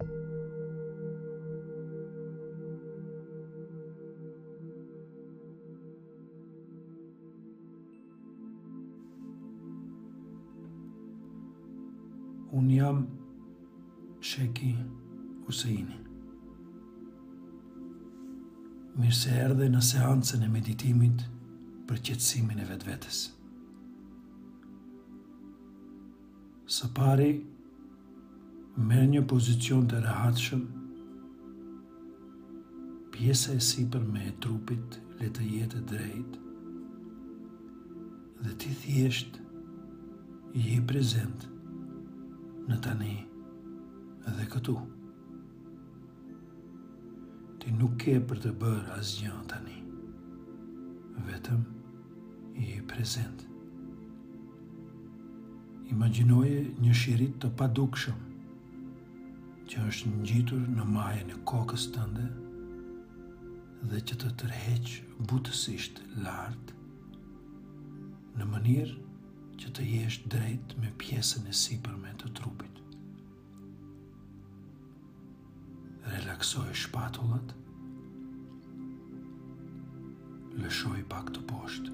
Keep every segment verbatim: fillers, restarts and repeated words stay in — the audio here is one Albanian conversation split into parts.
Unë jam Sheki Huseini. Mirë se erdhe në seancën e meditimit për qetësimin e vetvetes. Së pari, merr një pozicion të rehatshëm, pjesa e sipërme e trupit le të jetë drejt dhe ti thjesht je prezent në tani edhe këtu. Ti nuk ke për të bërë asgjë tani, vetëm je prezent. Imagjinoje një shirit të padukshëm që është ngjitur në majën e kokës tënde dhe që të tërheq butësisht lart në mënyrë që të jesh drejt me pjesën e sipërme të trupit. Relaksoj shpatullat, lëshoj pak të poshtë,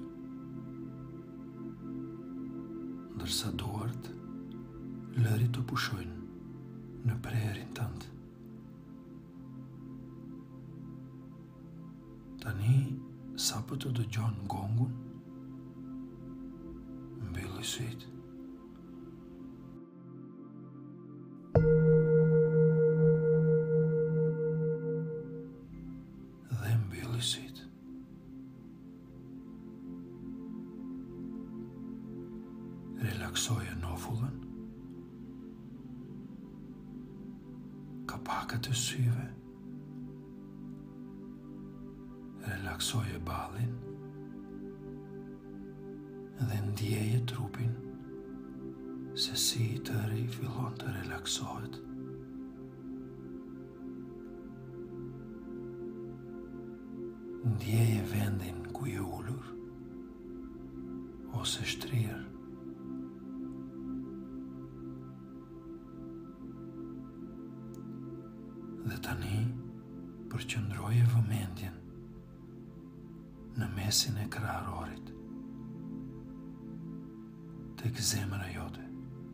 ndërsa duart lëri të pushojnë në prerin tënd. Tani, sapo të dëgjon gongun, mbylli sytë. Dhe mbylli sytë. Relaksoje nofullën, kapakët e syve, relaksoje ballin dhe ndjeje trupin se si i tëri fillon të relaksohet. Ndjeje vendin ku je ulur ose shtrirë. Dhe tani përqëndroje vëmendjen në mesin e kraharorit, tek zemra jote.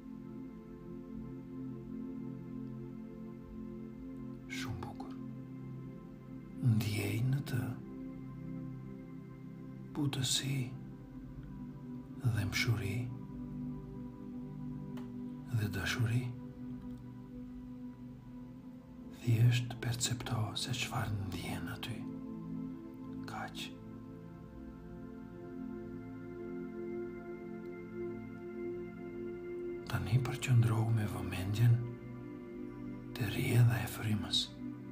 Shumë bukur. Ndjej në të butësi dhe mshuri dhe dashuri. Thjesht percepto se çfarë ndjen aty. Kaq. Tani përqëndrohu me vëmendjen te rrjedha e frymës.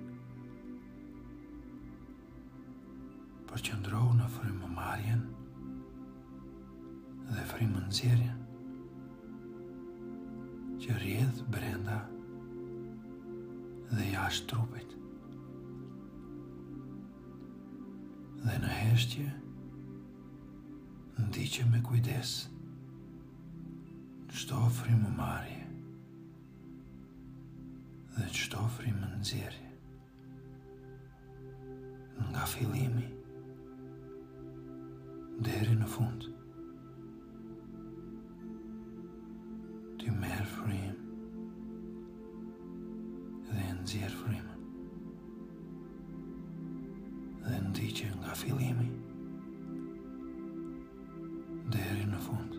Përqëndrohu në frymëmarrjen dhe frymënxjerrjen që rrjedh brenda dhe jashtë trupit. Dhe në heshtje, ndiqe me kujdes çdo frymëmarrje dhe çdo frymënxjerrje. Nga fillimi deri në fund. Ty merr frymë dhe nxjerr frymën. Dhe ndiqe nga fillimi deri në fund.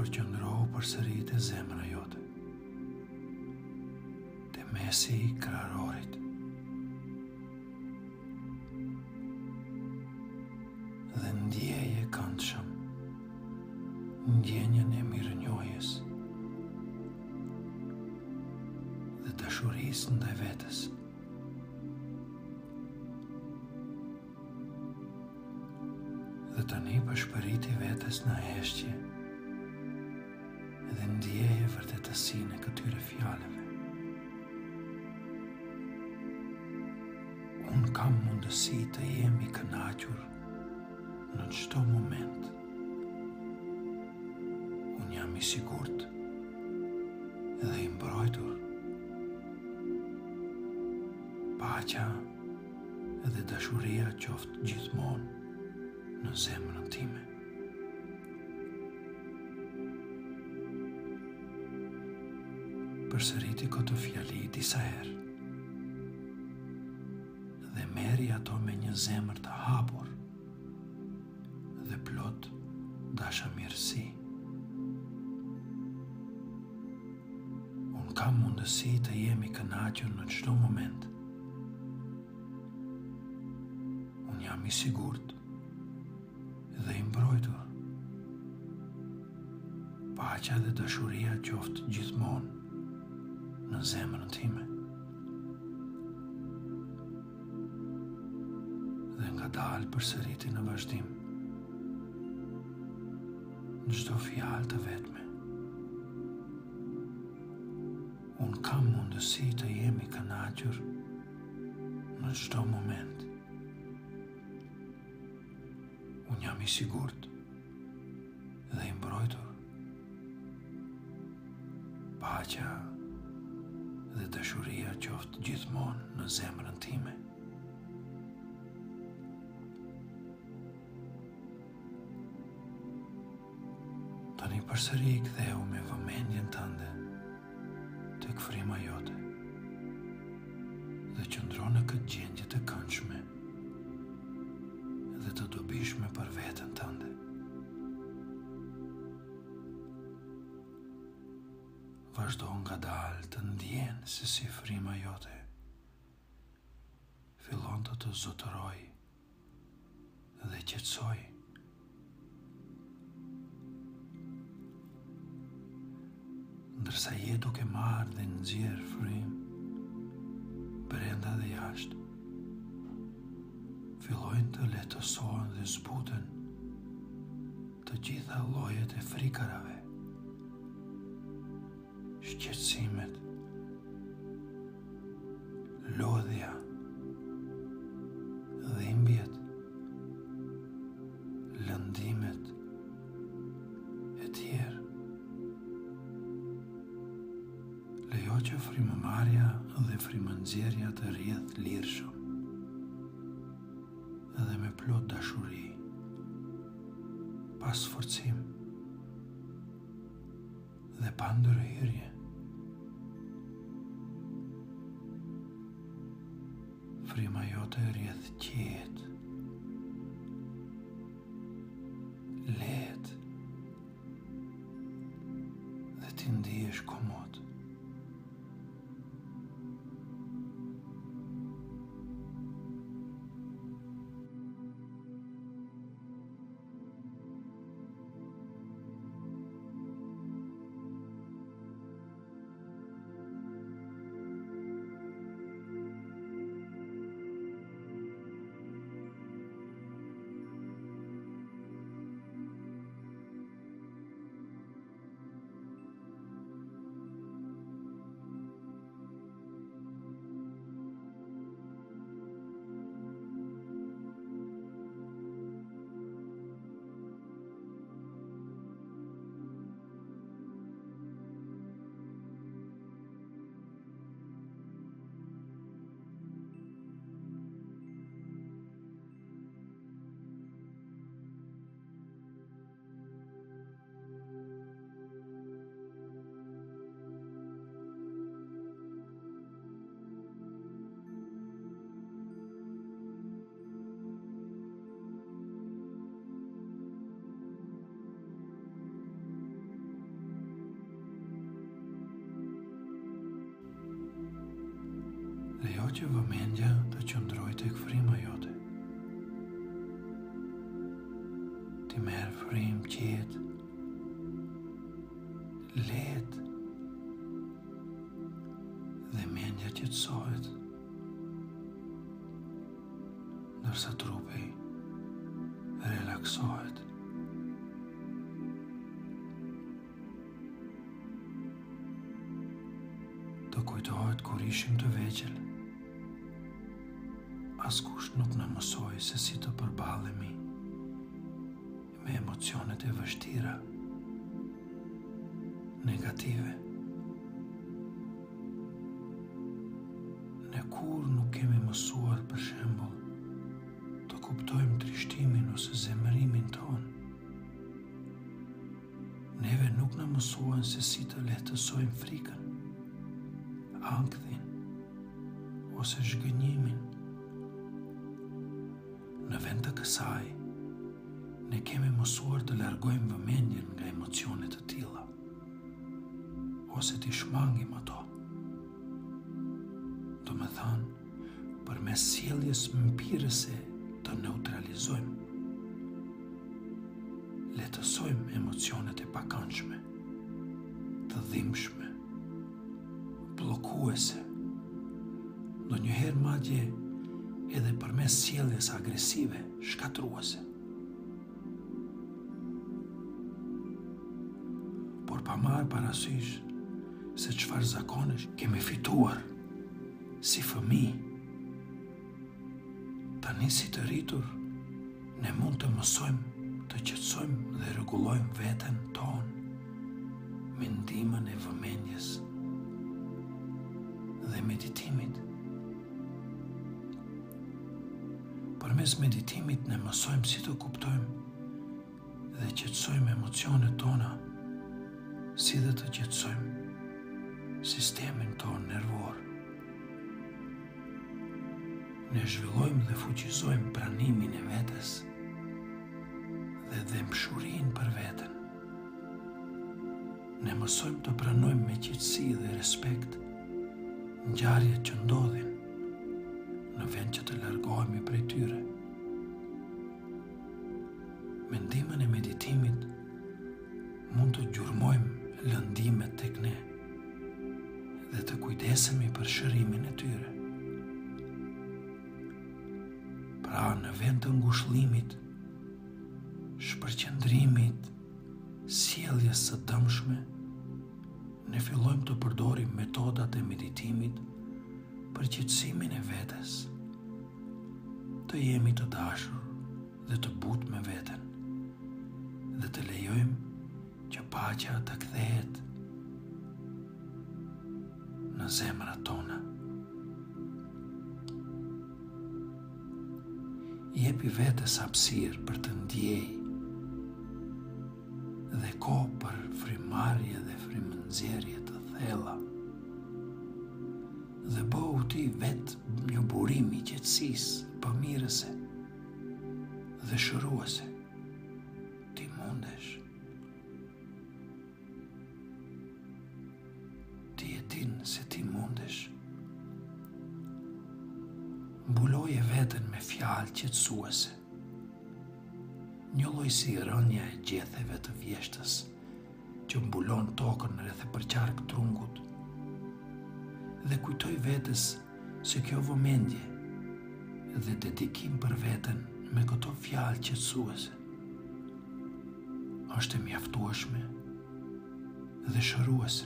përqëndrohu përsëri te zemra jote, te mesi i kraharorit. Dhe ndjeje këndshëm ndjenjën e mirënjohjes dhe dashurisë ndaj vetes. Dhe tani përshpëriti vetes në heshtje dhe ndjeje vërtetësinë e këtyre fjalëve. Unë kam mundësi të jem i kënaqur në çdo moment. Unë jam i sigurt dhe i mbrojtur. Paqja dhe dashuria qoftë gjithmonë në zemrën time. Përsëriti këtë fjali disa herë dhe merri ato me një zemër të hapur dhe plot dashamirësi. Unë kam mundësi të jem i kënaqur në çdo moment. Unë jam i sigurt dhe i mbrojtur. Paqja dhe dashuria qoftë gjithmonë në zemrën time. Dhe nga dalë përsëriti në vazhdim në çdo fjalë të vetme. Unë kam mundësi të jem i kënaqur në çdo moment. Unë jam i sigurt dhe i mbrojtur. Paqja dhe dashuria qoftë gjithmonë në zemrën time. Tani përsëri i ktheu me vëmendjen tënde tek frima jote dhe qëndro në këtë gjendje të këndshme dhe të dobishme për veten tënde. Vazhdo ngadalë të ndjen se si frima jote fillon të të zotëroj dhe qetësoj. Ndërsa je duke marrë dhe nxjerr frymë brenda dhe jashtë, fillojnë të lehtësohen dhe zbuten të gjitha llojet e frikarave, shqetësimet, lodhja, dhimbjet, lëndimet e tjerë. Lejo që frymëmarrja dhe frymënxjerrja të rrjedh lirshëm dhe me plot dashuri, pas forcim dhe pa ndërhyrje. Fryma jote rrjedh qetë, lehtë dhe ti ndihesh komod. Lejo që vëmendja të qëndroj tek frima jote. Ti merë frim qetë, lehtë dhe mendja qetësohet, ndërsa trupi relaksohet. Të kujtohet kur ishim të vegjël. Askush nuk na mësoi se si të përballemi me emocionet e vështira, negative. Ne kur nuk kemi mësuar, për shembull, të kuptojmë trishtimin ose zemërimin ton. Neve nuk na mësuan se si të lehtësojmë frikën, ankthin ose zhgënjimin. Në vend të kësaj, ne kemi mësuar të largojmë vëmendjen nga emocionet të tilla, ose t'i shmangim ato. Do me thanë, përmes sjelljes mpirëse të neutralizojmë, letësojmë emocionet e pakëndshme, të dhimbshme, bllokuese, ndonjëherë madje edhe përmes sjelljes agresive, shkatruese. Por pa marrë parasysh se çfarë zakonesh kemi fituar si fëmijë. Tani si të rritur, ne mund të mësojmë të qetësojmë dhe rregullojmë veten tonë me ndihmën e vëmendjes dhe meditimit. Përmes meditimit ne mësojmë si të kuptojmë dhe qetësojmë emocionet tona, si dhe të qetësojmë sistemin tonë nervor. Ne zhvillojmë dhe fuqizojmë pranimin e vetes dhe dëmshurinë për veten. Ne mësojmë të pranojmë me qetësi dhe respekt ngjarjet që ndodhin, në vend që të largohemi prej tyre. Me ndihmën e meditimit mund të gjurmojmë lëndimet tek ne dhe të kujdesemi për shërimin e tyre. Pra, në vend të ngushëllimit, shpërqendrimit, sjelljes së dëmshme, ne fillojmë të përdorim metodat e meditimit për qetësimin e vetes, të jemi të dashur dhe të butë me veten, dhe të lejojmë që paqja të kthehet në zemrat tona. Jepi vetes hapësirë për të ndjej dhe kohë për frymëmarrje dhe frymënxjerrje të thella. Dhe bëhu ti vetë një burim i qetësisë, pëmirëse dhe shëruese. Ti mundesh. Ti e din se ti mundesh. Mbuloje veten me fjalë qetësuese. Një lloj si rënja e gjetheve të vjeshtës që mbulon tokën rreth e përqark trungut. Dhe kujtoj vetes se kjo vëmendje dhe dedikim për veten me këto fjalë qetësuese është e mjaftueshme dhe shëruese.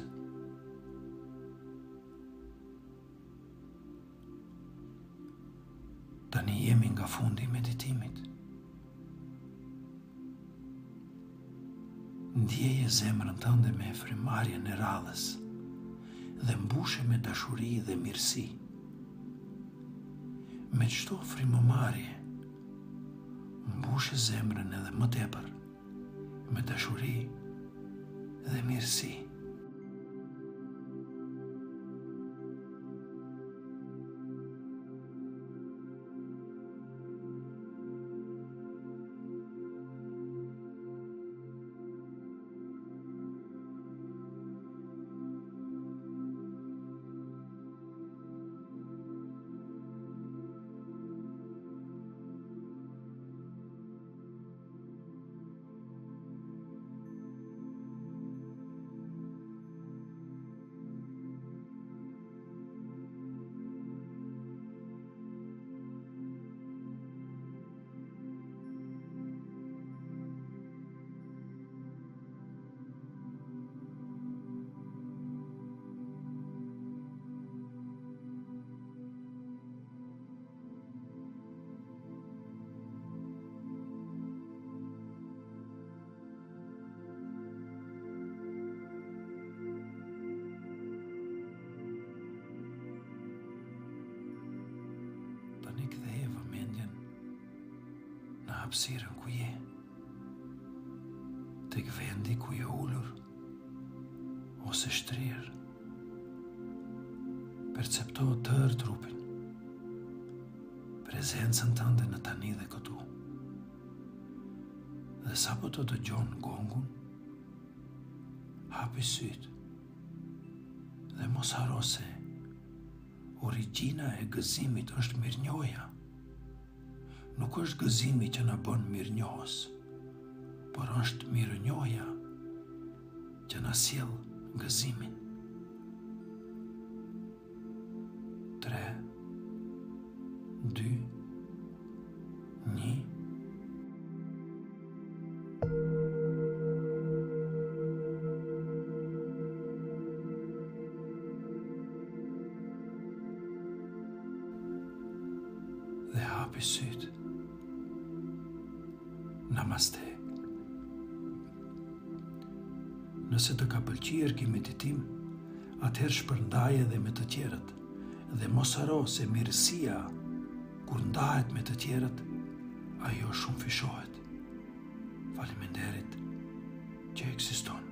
Tani jemi nga fundi i meditimit. Ndjeje zemrën tënde me frymëmarrjen e radhës dhe mbushe me dashuri dhe mirësi. Me çdo frymëmarrje, mbushe zemrën edhe më tepër me dashuri dhe mirësi. hapësirën ku je, tek vendi ku je ulur ose shtrirë. Percepto tërë trupin, prezencën tënde në tani dhe këtu. Dhe sa po të dëgjon gongun, hapi sytë dhe mos haro se origjina e gëzimit është mirënjohja. Nuk është gëzimi që na bën mirënjohës, por është mirënjohja që na sjell gëzimin. Tre, dy, një. Dhe hapi sytë. Namaste. Nëse të ka pëlqyer ky meditim, atëherë shpërndaje edhe me të tjerët dhe mos haro se mirësia kur ndahet me të tjerët, ajo shumë fishohet. Faleminderit që ekziston.